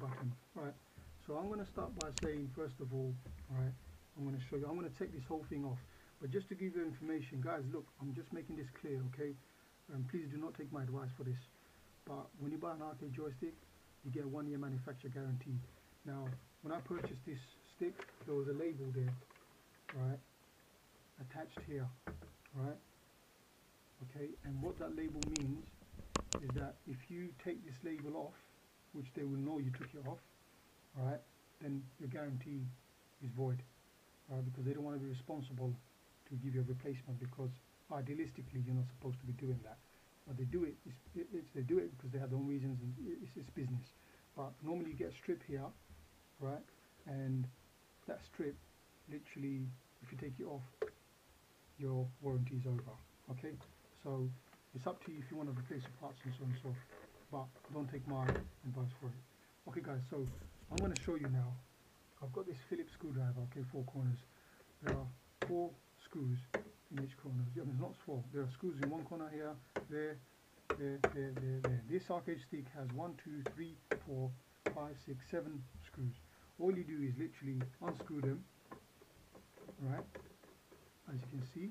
button. Right, so I'm going to start by saying, first of all, right, I'm going to show you, I'm going to take this whole thing off, but just to give you information, guys, look, I'm just making this clear, okay? Please do not take my advice for this, but when you buy an arcade joystick, you get a 1-year manufacturer guarantee. Now, when I purchased this stick, there was a label there, right, attached here, right? Okay, and what that label means is that if you take this label off, which they will know you took it off, right, then your guarantee is void, right, because they don't want to be responsible to give you a replacement, because idealistically you're not supposed to be doing that. But they do it, they do it because they have their own reasons, and it's business. But normally you get a strip here, right, and that strip, literally, if you take it off, your warranty is over. Okay, so it's up to you if you want to replace the parts and so on and so, but don't take my advice for it. Okay guys, so I'm going to show you now. I've got this Phillips screwdriver, okay, 4 corners. There are 4 screws in each corner. Yeah, there's not 4. There are screws in one corner here, there. This arcade stick has 1, 2, 3, 4, 5, 6, 7 screws. All you do is literally unscrew them, right, as you can see.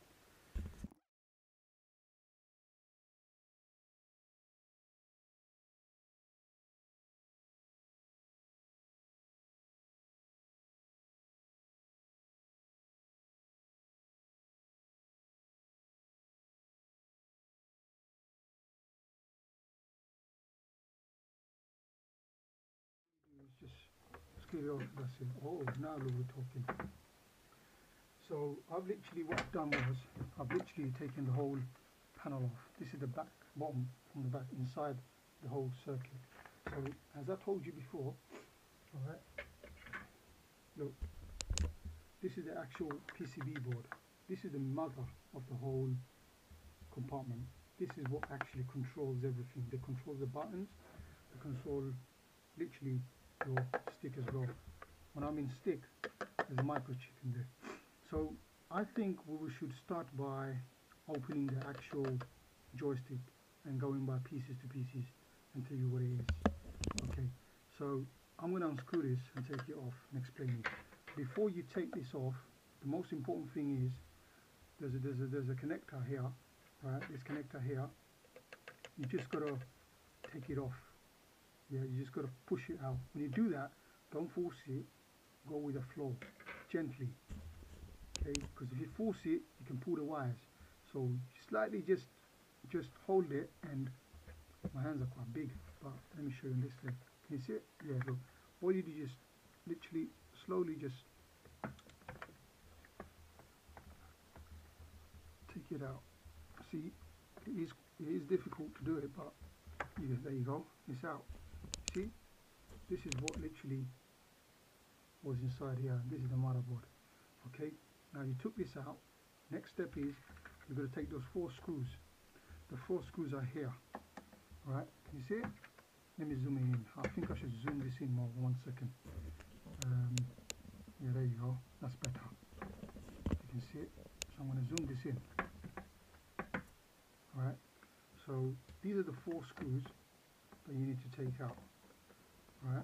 It's just screw it off, that's it. Oh, now look, we're talking. So I've literally, what I've done was, I've literally taken the whole panel off. This is the back, bottom from the back, inside the whole circuit. So as I told you before, alright, look, this is the actual PCB board. This is the mother of the whole compartment. This is what actually controls everything. They control the buttons, they control literally your stick as well. When I mean stick, there's a microchip in there. So I think we should start by opening the actual joystick and going by pieces to pieces and tell you what it is. Okay, so I'm going to unscrew this and take it off and explain it. Before you take this off, the most important thing is there's a connector here, right? This connector here, you just got to take it off. Yeah, you just got to push it out. When you do that, don't force it, go with the flow, gently. Okay, because if you force it, you can pull the wires. So slightly just hold it, and my hands are quite big, but let me show you this thing. Can you see it? Yeah, look. All you do is just literally slowly just take it out. See, it is difficult to do it, but yeah, there you go. It's out. See, this is what literally was inside here. This is the motherboard. Okay, now you took this out. Next step is you're going to take those 4 screws. The 4 screws are here. Right? Can you see it? Let me zoom in. I think I should zoom this in more. 1 second. Yeah, there you go. That's better. You can see it. So I'm going to zoom this in. Alright. So these are the 4 screws that you need to take out. Alright.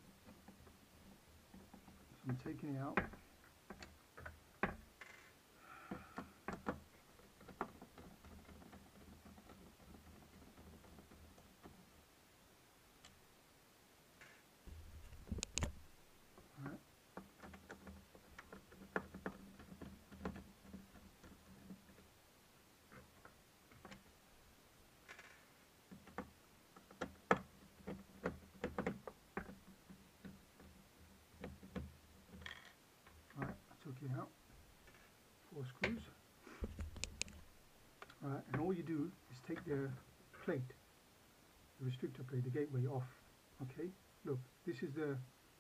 So I'm taking it out. Took it out, 4 screws. Alright, and all you do is take the plate, the restrictor plate, the gateway off. Okay, look, this is the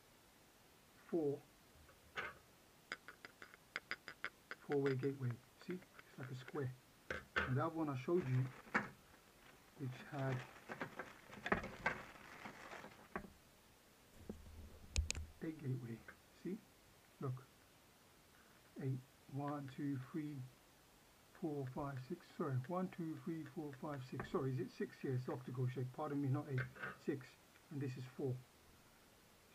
4-way gateway. See, it's like a square. And that one I showed you, which had 8 gateway. See, look. 8, 1, 2, 3, 4, 5, 6. Sorry, 1, 2, 3, 4, 5, 6. Sorry, is it 6 here? It's optical shape. Pardon me, not 8. 6, and this is 4.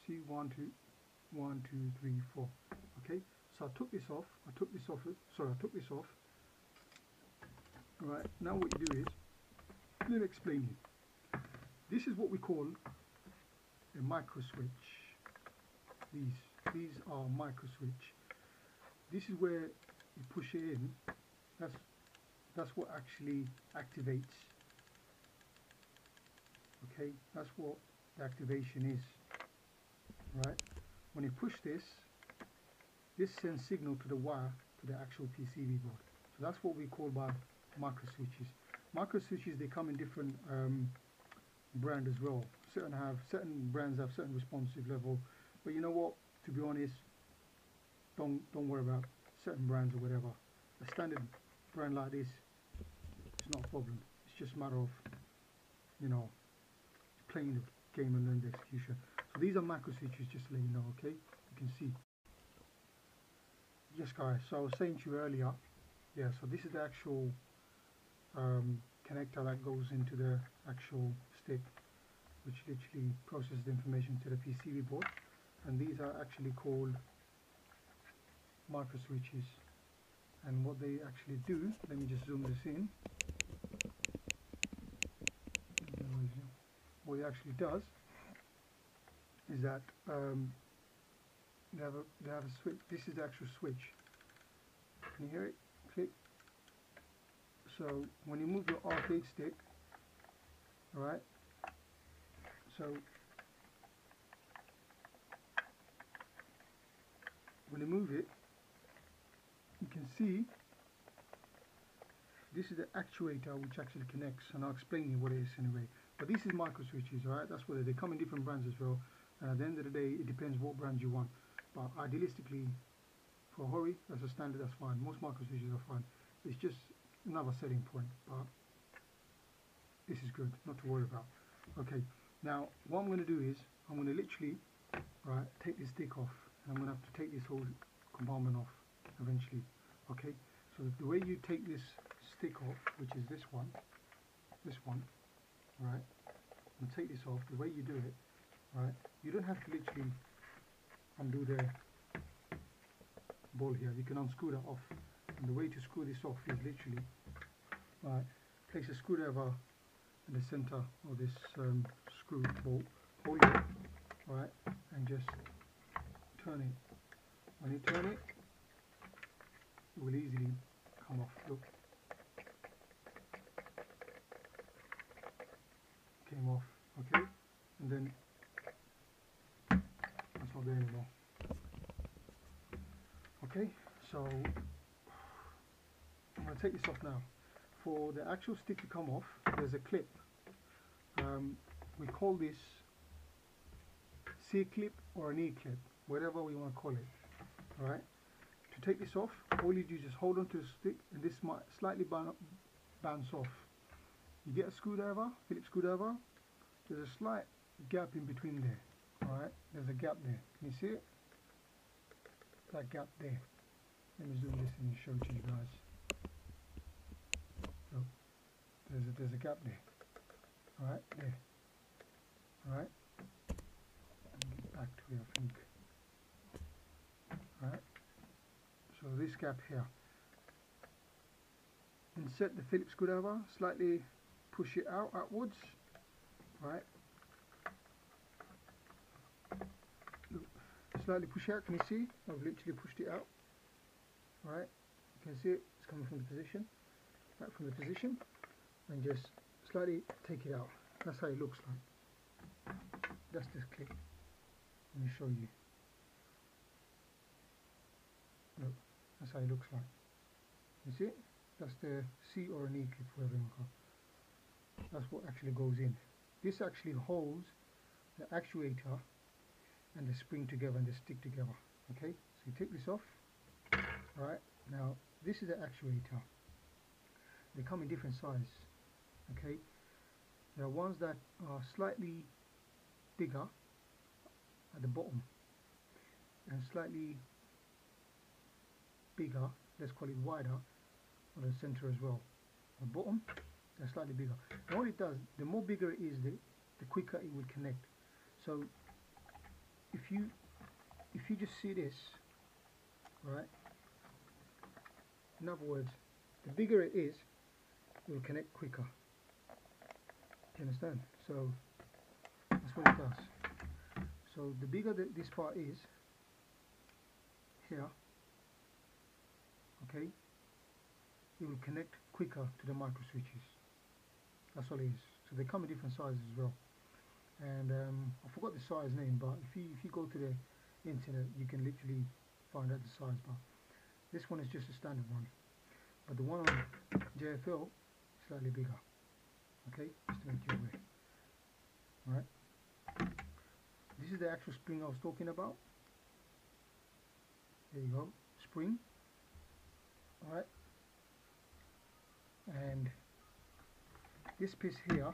See, 1 2 1 2 3 4. Okay, so I took this off. Sorry, I took this off. Right, now what you do is, let me explain you. This is what we call a micro switch. These are micro switch. This is where you push it in. That's what actually activates. Okay, that's what the activation is. Right, when you push this sends signal to the wire to the actual PCB board. So that's what we call by micro switches. Micro switches, they come in different brand as well. Certain brands have certain responsive level, but you know what? To be honest, don't worry about certain brands or whatever. A standard brand like this, it's not a problem. It's just a matter of, you know, playing the game and learning the execution. So these are micro switches, just to let you know. Okay, you can see. Yes, guys. So I was saying to you earlier, yeah. So this is the actual connector that goes into the actual stick, which literally processes the information to the PCB board, and these are actually called micro switches. And what they actually do, let me just zoom this in. What it actually does is that they have a switch. This is the actual switch. Can you hear it? Click. So when you move your arcade stick, alright, so when you move it, you can see this is the actuator which actually connects, and I'll explain you what it is anyway. But this is micro switches, alright, that's what they come in different brands as well, and at the end of the day it depends what brand you want. But idealistically, for Hori, as a standard, that's fine. Most micro switches are fine. It's just another selling point, but this is good, not to worry about. Okay, now what I'm going to do is I'm going to literally, right, take this stick off, and I'm going to have to take this whole compartment off eventually. Okay, so the way you take this stick off, which is this one, right, and take this off, the way you do it, right, you don't have to literally undo the ball here. You can unscrew that off, and the way to screw this off is literally, right, place a screwdriver in the center of this screw ball, hold it, right, and just turn it. When you turn it, it will easily come off. Look, came off. Okay, and then that's not there anymore. Okay, so I'm going to take this off now. For the actual stick to come off, there's a clip. We call this C-clip or an E-clip, whatever we want to call it. Alright, to take this off, all you do is just hold on to the stick, and this might slightly bounce off. You get a screwdriver, Phillips screwdriver, there's a slight gap in between there. Alright, there's a gap there. Can you see it? That gap there. Let me zoom this in and show it to you guys. So there's a gap there. Alright, there. Alright. Get back to it, I think. Alright. So this gap here. Insert the Phillips screwdriver, slightly push it outwards. Right. Look, slightly push out, can you see? I've literally pushed it out. Right. You can see it, it's coming from the position. Back from the position. And just slightly take it out. That's how it looks like. That's this clip. Let me show you. Look, that's how it looks like. You see it? That's the C or an E clip, whatever you want to call it. That's what actually goes in. This actually holds the actuator and the spring together and the stick together. Okay, so you take this off. Right, now this is the actuator. They come in different size. Okay, there are ones that are slightly bigger at the bottom and slightly bigger, let's call it wider, on the center as well. The bottom, they're slightly bigger. And what it does, the more bigger it is, the quicker it will connect. So if you just see this, right? In other words, the bigger it is, it will connect quicker. Do you understand? So that's what it does. So the bigger this part is here, okay, it will connect quicker to the micro switches. That's all it is. So they come in different sizes as well. And I forgot the size name, but if you go to the internet, you can literally find out the size. But this one is just a standard one, but the one on JFL is slightly bigger. Okay, just to make you aware. All right. This is the actual spring I was talking about. There you go, spring. All right. And this piece here,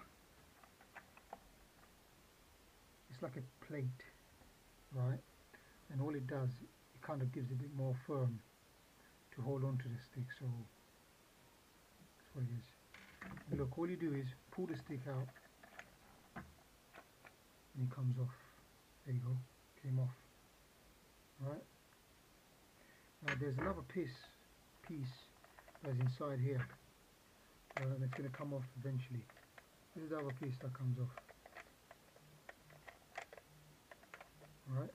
it's like a plate, right? And all it does, it kind of gives it a bit more firm to hold on to the stick. So that's what it is. And look, all you do is pull the stick out, and it comes off. There you go, came off. Right. Now there's another piece that's inside here. It's going to come off eventually. This is the other piece that comes off. Right.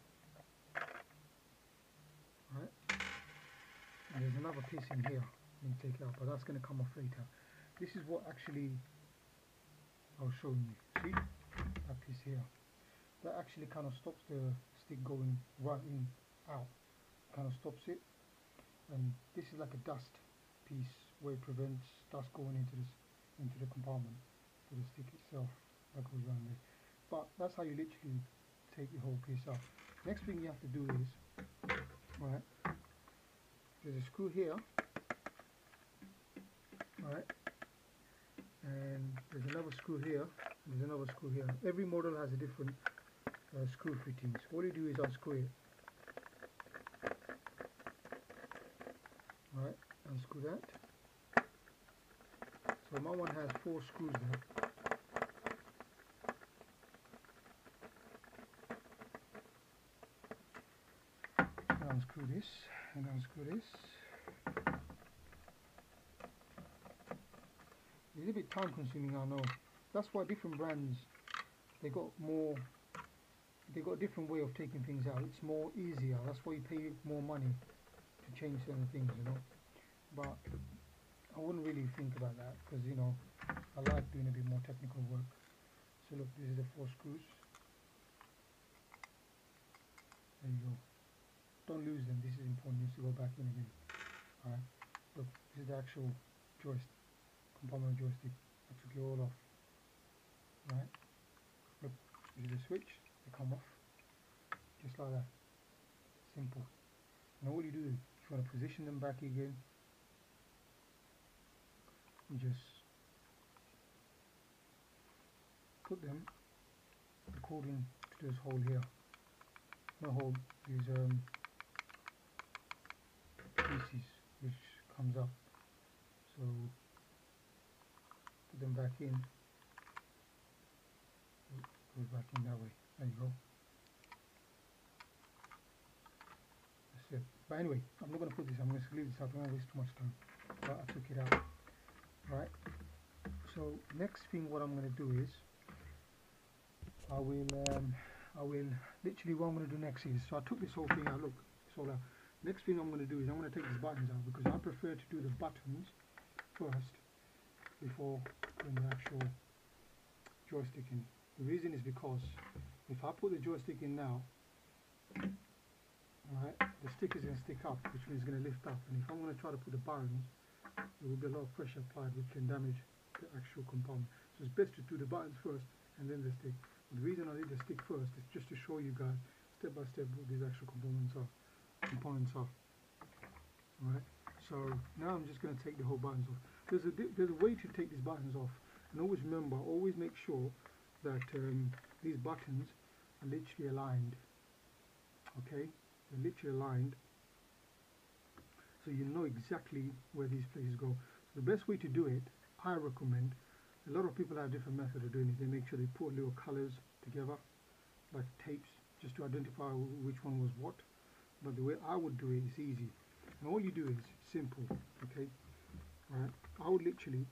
Right. And there's another piece in here. Let me take it out, but that's going to come off later. This is what actually I was showing you. See that piece here? That actually kind of stops the stick going right in, out. Kind of stops it. And this is like a dust piece where it prevents dust going into the compartment for the stick itself that goes around there. But that's how you literally take the whole piece out. Next thing you have to do is, right, there's a screw here, right, and there's another screw here, and there's another screw here. Every model has a different screw fittings. All you do is unscrew it. Right, unscrew that. So my one has 4 screws there. Now unscrew this and unscrew this. It's a bit time consuming, I know. That's why different brands, they got a different way of taking things out. It's more easier. That's why you pay more money to change certain things, you know. But I wouldn't really think about that because, you know, I like doing a bit more technical work. So look, this is the 4 screws. There you go. Don't lose them. This is important. Needs to go back in again. Alright. Look, this is the actual joystick, compartment joystick. I took it all off. Right. Look, this is the switch. They come off. Just like that. Simple. And all you do, if you want to position them back again, you just put them according to this hole here. No hole, these pieces which comes up. So put them back in. Goes back in that way. There you go. That's it. But anyway, I'm not going to put this. I'm going to leave this out. I don't want to waste too much time. But I took it out. Right. So next thing, what I'm going to do is I will literally what I'm going to do next is, so I took this whole thing out. Look, it's all out. Next thing I'm going to do is I'm going to take these buttons out because I prefer to do the buttons first before putting the actual joystick in. The reason is because if I put the joystick in now, alright, the stick is going to stick up, which means it's going to lift up, and if I'm going to try to put the buttons, there will be a lot of pressure applied which can damage the actual compartment. So it's best to do the buttons first and then the stick. But the reason I did the stick first is just to show you guys step by step what these actual components are. Alright, so now I'm just going to take the whole buttons off. There's a way to take these buttons off, and always remember, always make sure that these buttons are literally aligned. Okay, they're literally aligned, so you know exactly where these places go. So the best way to do it, I recommend, a lot of people have different methods of doing it. They make sure they put little colors together, like tapes, just to identify which one was what. But the way I would do it is easy, and all you do is simple. Okay, right? I would literally,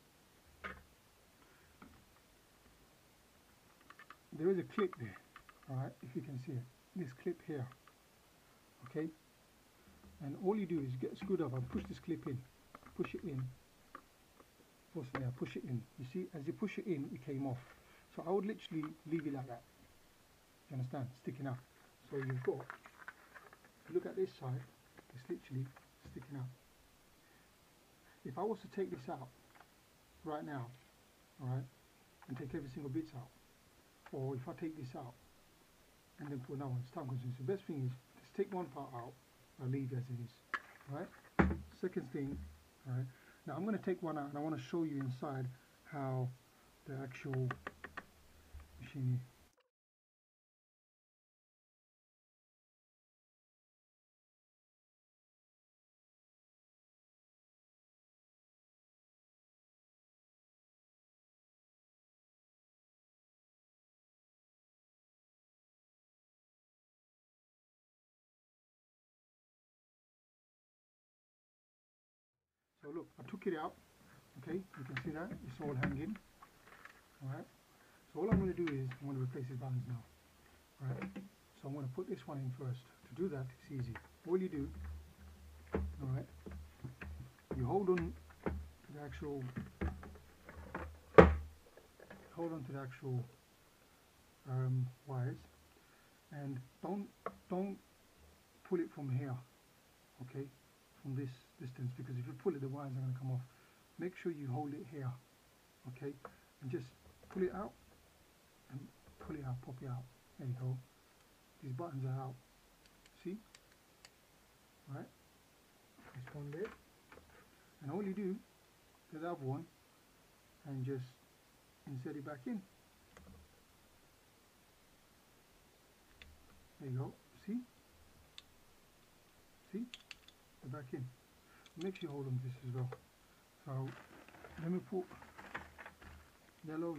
there is a clip there, alright, if you can see it, this clip here, okay, and all you do is get screwed up and push this clip in, push it in, push it in. You see, as you push it in, it came off. So I would literally leave it like that. You understand? Sticking out. So you've got, look at this side, it's literally sticking out. If I was to take this out right now, alright, and take every single bit out, or if I take this out and then put another one, it's time consuming. So the best thing is just take one part out, I'll leave it as it is. Alright? Second thing, alright, now I'm going to take one out and I want to show you inside how the actual machine is. So look, I took it out, okay, you can see that, it's all hanging, alright. So all I'm going to do is, I'm going to replace these buttons now, alright. So I'm going to put this one in first. To do that, it's easy. All you do, alright, you hold on to the actual, wires, and don't pull it from here, okay, from this distance, because if you pull it, the wires are going to come off. Make sure you hold it here, okay, and just pull it out and pull it out, pop it out. There you go. These buttons are out. See? Right? This one there. And all you do, the other one, and just insert it back in. There you go. See? See? They're back in. Make sure you hold on to this as well. So let me put yellow.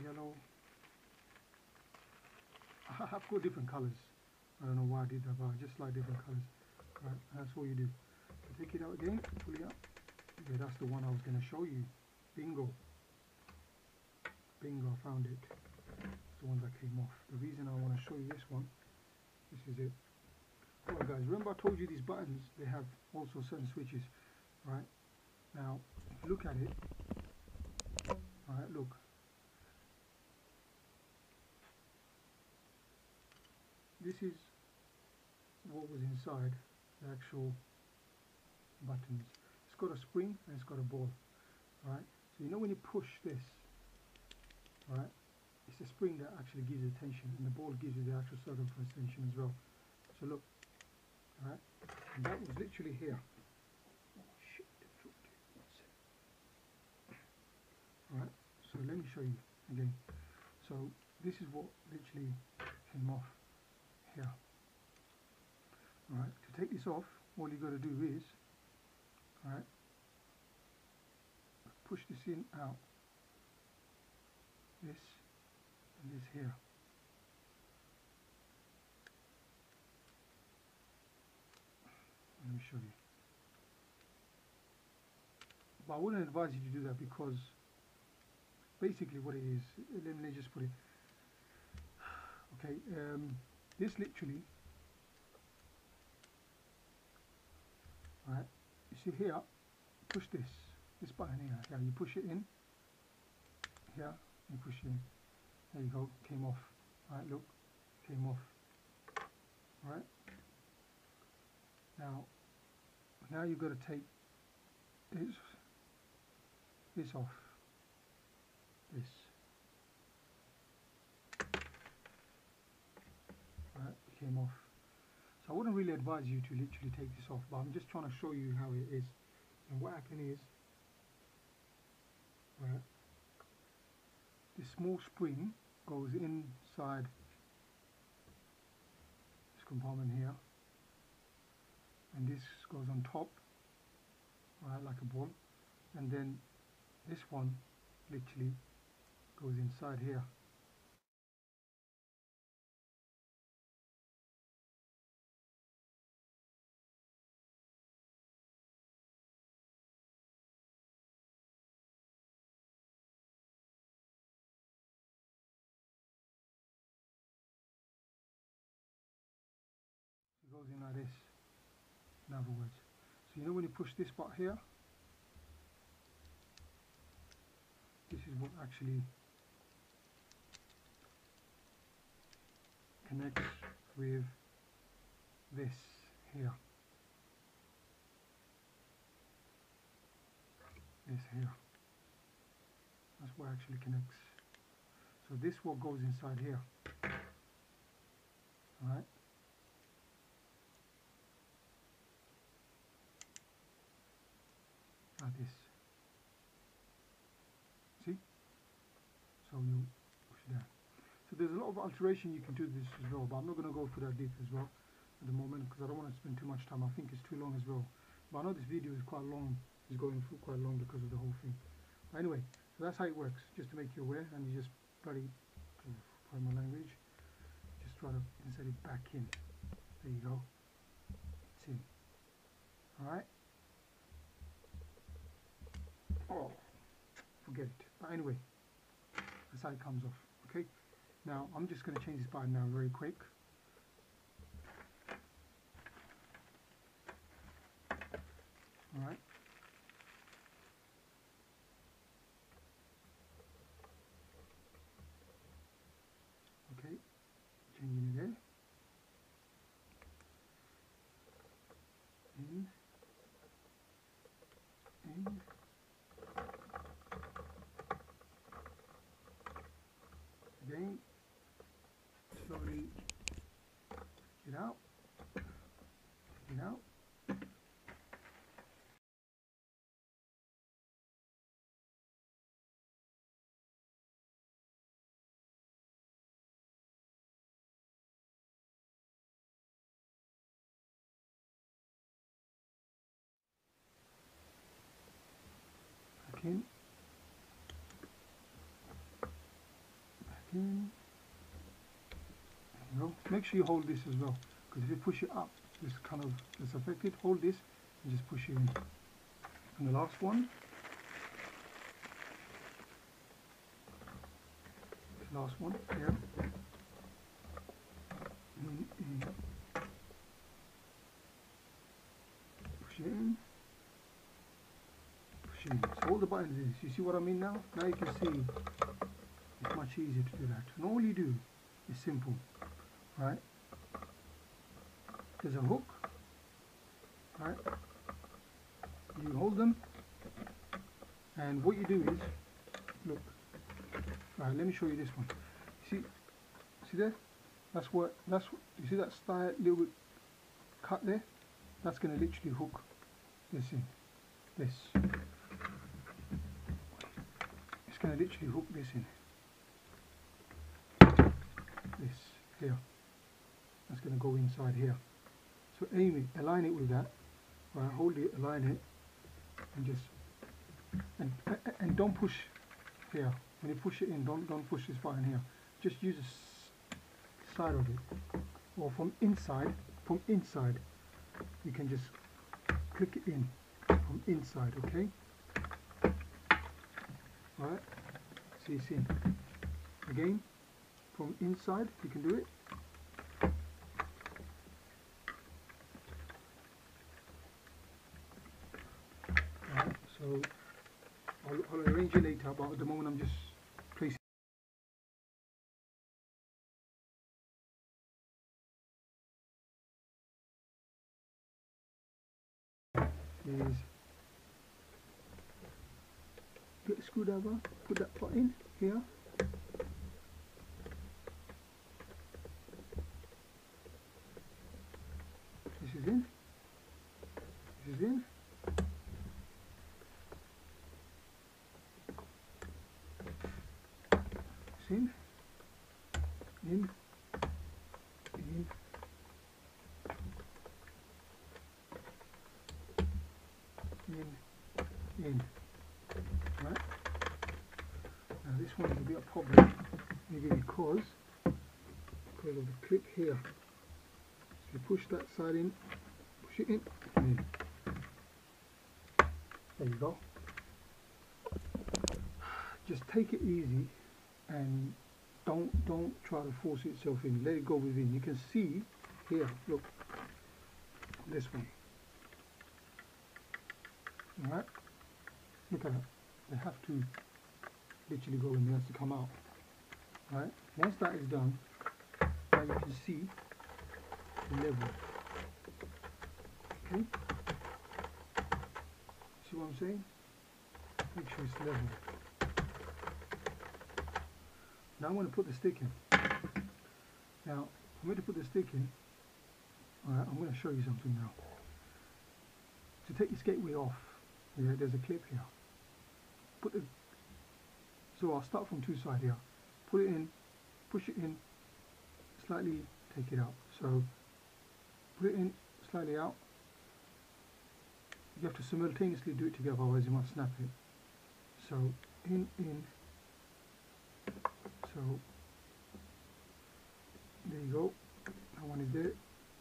I've got different colours. I don't know why I did that, but I just like different colours. Right, that's all you do. So take it out again, pull it out. Okay, that's the one I was going to show you. Bingo. Bingo, I found it. It's the one that came off. The reason I want to show you this one, this is it. Alright guys, remember I told you these buttons, they have also certain switches, right? Now, if you look at it, alright, look. This is what was inside the actual buttons. It's got a spring and it's got a ball, right? So you know when you push this, right, it's the spring that actually gives you the tension, and the ball gives you the actual circumference tension as well. So look, right, and that was literally here. Oh shit, alright, so let me show you again. So this is what literally came off here. Alright, to take this off, all you got to do is, alright, push this in, out, this and this here. Let me show you. But I wouldn't advise you to do that, because basically what it is, let me just put it, okay, this literally, right, you see here, push this button here, you push it in, here, you push it in, there you go, came off, right, look, came off, right, now you've got to take this off, this, right, it came off. So I wouldn't really advise you to literally take this off, but I'm just trying to show you how it is. And what happened is, right, this small spring goes inside this compartment here, and this goes on top, right, like a ball, and then this one literally goes inside here. goes in like this, in other words. So you know when you push this part here, this is what actually connects with this here. This here. That's what actually connects. So this what goes inside here. Alright. Like this. See? So you push it down. So there's a lot of alteration you can do this as well, but I'm not going to go through that deep as well at the moment because I don't want to spend too much time. I think it's too long as well. But I know this video is quite long. It's going through quite long because of the whole thing. But anyway, so that's how it works, just to make you aware, and you just bloody, pardon my language, just try to insert it back in. There you go. It's in. Alright? Oh, forget it. But anyway, that's how it comes off. Okay? Now, I'm just going to change this button now very quick. Alright? Okay, changing it there. In. Again, slowly get out, get out. Back in. Back in. There you go. Make sure you hold this as well, because if you push it up, this kind of is affected. Hold this and just push it in. And the last one. Last one here. In. Push it in. Push it in. So all the buttons is. You see what I mean now? Now you can see it's much easier to do that. And all you do is simple. Right? There's a hook. Right? You hold them, and what you do is look. Right, let me show you this one. See there? That's what you see that slight little bit cut there? That's going to literally hook this in. This. It's going to literally hook this in. This here. That's going to go inside here. So aim it, align it with that. Right, hold it, align it, and just and don't push here. When you push it in, don't push this button here. Just use the side of it, or from inside. You can just click it in from inside. Okay. All right. See, it's in. Again, from inside, you can do it. Alright, so I'll arrange it later, but at the moment I'm just placing. Is get a screwdriver, put that part in here. This is in. This is in. It's in. In. In. In. Right. Now this one will be a problem, maybe because of the clip here. So you push that side in, push it in, and in. There you go. Just take it easy and don't try to force itself in. Let it go within. You can see here, look, this one. Alright, look at that. They have to literally go in there to come out. Right, once that is done, now you can see the level. Okay, see what I'm saying? Make sure it's level. Now I'm going to put the stick in. Now, for me to put the stick in, alright, I'm going to show you something now. To take this gateway off, yeah, there's a clip here. So I'll start from two sides here. Put it in, push it in, slightly take it out. So put it in, slightly out. You have to simultaneously do it together, otherwise you might snap it. So in. So there you go. That one is there.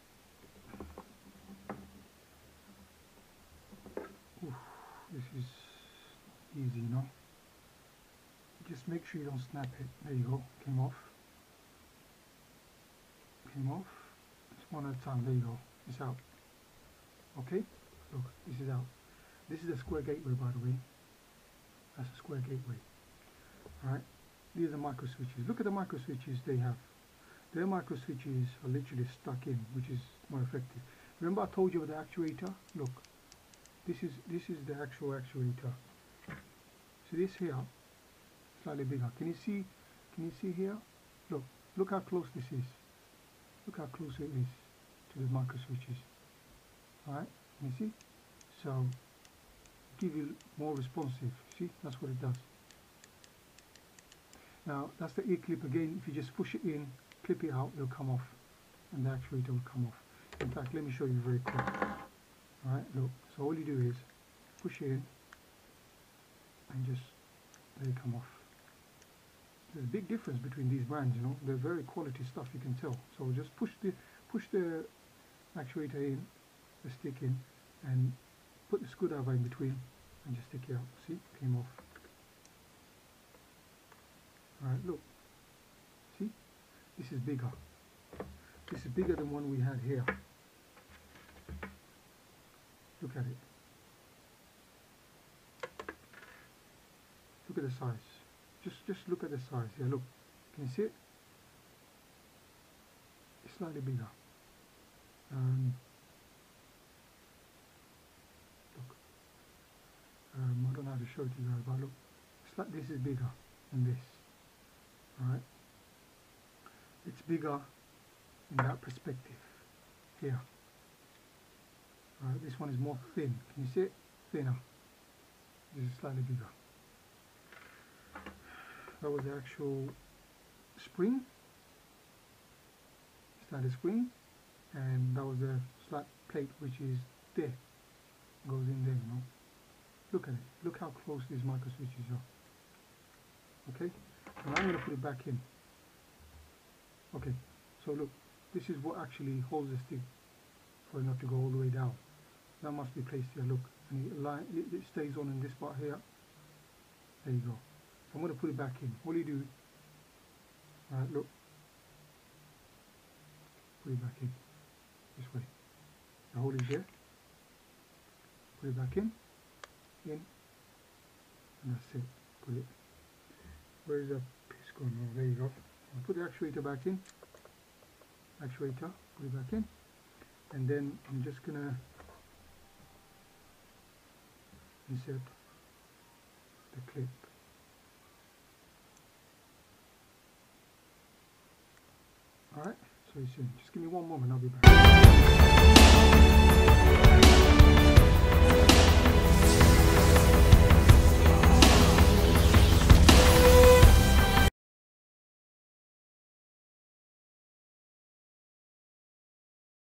Oof, this is easy, you know. Just make sure you don't snap it. There you go. Came off. Came off. Just one at a time. There you go. It's out. Okay. Look, this is out. This is a square gateway, by the way. That's a square gateway. Alright. These are micro switches. Look at the micro switches they have. Their micro switches are literally stuck in, which is more effective. Remember I told you about the actuator? Look. This is the actual actuator. So this here, slightly bigger. Can you see here? Look how close this is. Look how close it is to the micro switches. Alright, you see? So give you more responsive. See, that's what it does. Now that's the ear clip again. If you just push it in, clip it out, it'll come off, and the actuator will come off. In fact, let me show you very quick. Alright, look. So all you do is push it in and just let it come off. There's a big difference between these brands, you know. They're very quality stuff, you can tell. So just push the actuator in, the stick in, and put the screwdriver in between and just stick it out. See, came off. Alright, look. See? This is bigger. This is bigger than one we had here. Look at it. Look at the size. Just look at the size. Yeah, look. Can you see it? It's slightly bigger. Look. I don't know how to show it to you guys, but look. It's like this is bigger than this. Alright? It's bigger in that perspective. Here. Alright, this one is more thin. Can you see it? Thinner. This is slightly bigger. That was the actual spring. Slider spring. And that was the flat plate, which is there. Goes in there, you know. Look at it. Look how close these micro switches are. Okay? And I'm going to put it back in. Okay. So look. This is what actually holds the stick for it not to go all the way down. That must be placed here, look. And it stays on in this part here. There you go. So I'm going to put it back in. All you do, alright, look. Put it back in. This way. The hole is there. Put it back in. And that's it. Put it. Where is that piece going? Oh, there you go. I'll put the actuator back in. Actuator, put it back in. And then I'm just going to insert the clip. Alright, so you see, just give me one moment, I'll be back.